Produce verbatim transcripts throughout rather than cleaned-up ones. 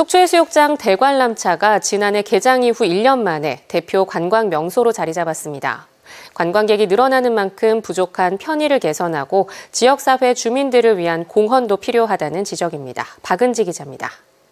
속초해수욕장 대관람차가 지난해 개장 이후 일 년 만에 대표 관광 명소로 자리 잡았습니다. 관광객이 늘어나는 만큼 부족한 편의를 개선하고 지역사회 주민들을 위한 공헌도 필요하다는 지적입니다. 박은지 기자입니다.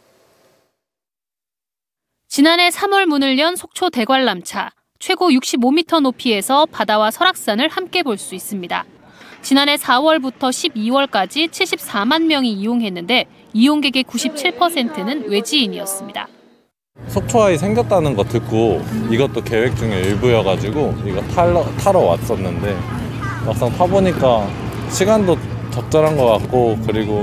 지난해 삼월 문을 연 속초 대관람차. 최고 육십오 미터 높이에서 바다와 설악산을 함께 볼 수 있습니다. 지난해 사월부터 십이월까지 칠십사만 명이 이용했는데 이용객의 구십칠 퍼센트는 외지인이었습니다. 속초아이 생겼다는 거 듣고 이것도 계획 중에 일부여가지고 이거 타러, 타러 왔었는데 막상 타보니까 시간도 적절한 것 같고 그리고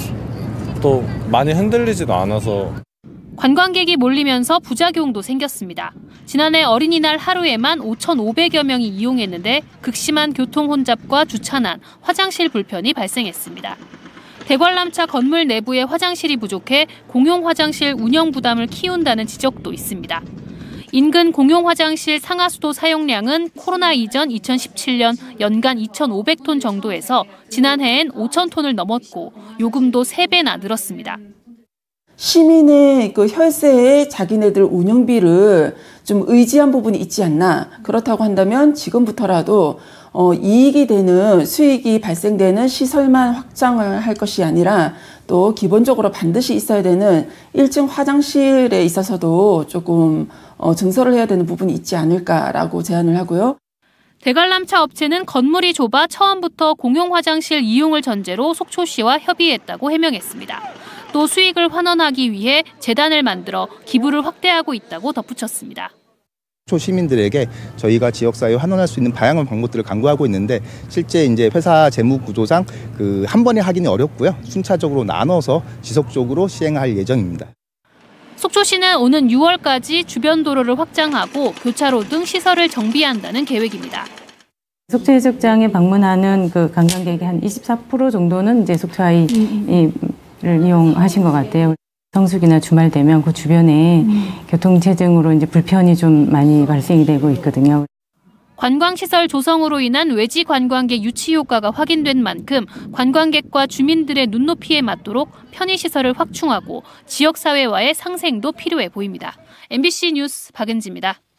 또 많이 흔들리지도 않아서 관광객이 몰리면서 부작용도 생겼습니다. 지난해 어린이날 하루에만 오천오백여 명이 이용했는데 극심한 교통 혼잡과 주차난, 화장실 불편이 발생했습니다. 대관람차 건물 내부에 화장실이 부족해 공용 화장실 운영 부담을 키운다는 지적도 있습니다. 인근 공용 화장실 상하수도 사용량은 코로나 이전 이천십칠 년 연간 이천오백 톤 정도에서 지난해엔 오천 톤을 넘었고 요금도 세 배나 늘었습니다. 시민의 그 혈세에 자기네들 운영비를 좀 의지한 부분이 있지 않나. 그렇다고 한다면 지금부터라도 어, 이익이 되는 수익이 발생되는 시설만 확장을 할 것이 아니라 또 기본적으로 반드시 있어야 되는 일 층 화장실에 있어서도 조금 어, 증설을 해야 되는 부분이 있지 않을까라고 제안을 하고요. 대관람차 업체는 건물이 좁아 처음부터 공용 화장실 이용을 전제로 속초시와 협의했다고 해명했습니다. 또 수익을 환원하기 위해 재단을 만들어 기부를 확대하고 있다고 덧붙였습니다. 속초 시민들에게 저희가 지역사회에 환원할 수 있는 다양한 방법들을 강구하고 있는데 실제 이제 회사 재무 구조상 그 한 번에 하기는 어렵고요. 순차적으로 나눠서 지속적으로 시행할 예정입니다. 속초시는 오는 유월까지 주변 도로를 확장하고 교차로 등 시설을 정비한다는 계획입니다. 속초해수욕장에 방문하는 그 관광객의 한 이십사 퍼센트 정도는 이제 속초아이를 이용하신 것 같아요. 성수기나 주말 되면 그 주변에 음. 교통체증으로 이제 불편이 좀 많이 발생이 되고 있거든요. 관광시설 조성으로 인한 외지 관광객 유치 효과가 확인된 만큼 관광객과 주민들의 눈높이에 맞도록 편의시설을 확충하고 지역사회와의 상생도 필요해 보입니다. 엠비씨 뉴스 박은지입니다.